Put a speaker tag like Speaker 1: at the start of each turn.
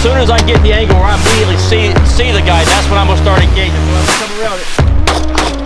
Speaker 1: soon as I get the angle where I immediately see the guy, that's when I'm gonna start engaging. So I'm gonna come around it.